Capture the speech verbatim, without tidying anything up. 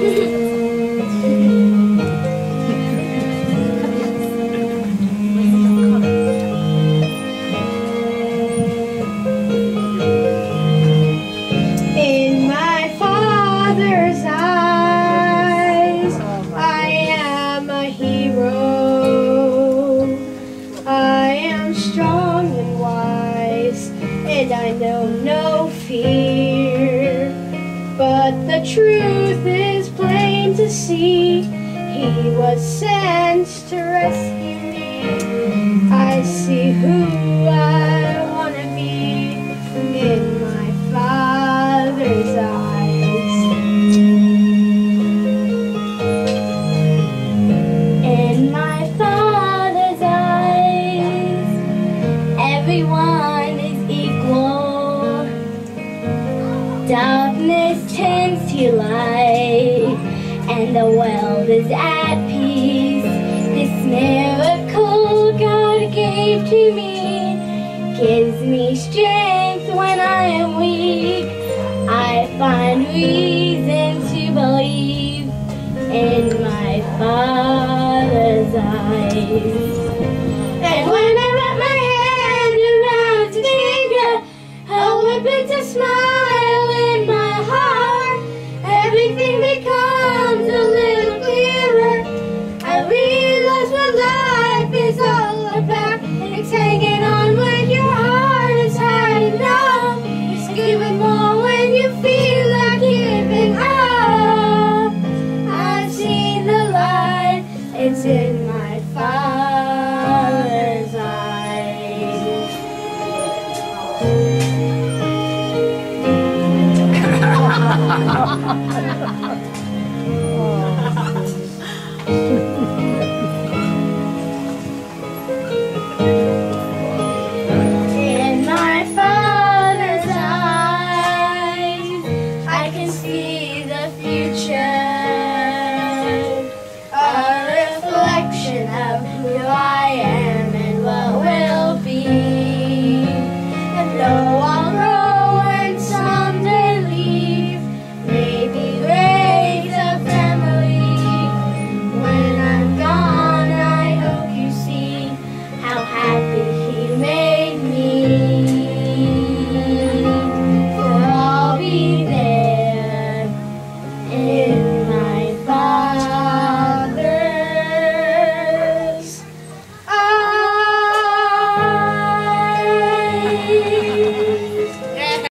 In my Father's eyes, I am a hero. I am strong and wise, and I know no fear. But the truth is plain to see. He was sent to rescue me. I see who I want to be in my Father's eyes. In my Father's eyes, everyone is equal. Darkness turns to light, and the world is at peace. This miracle God gave to me gives me strength when I am weak. I find reason to believe in my Father's eyes. And when I wrap my hand around his finger, how it brings a smile in my heart. Everything becomes a little clearer. I realize what life is all about. It's hanging on when your heart is had enough. It's giving more when you feel like giving up. I've seen the light. It's in my Father's eyes.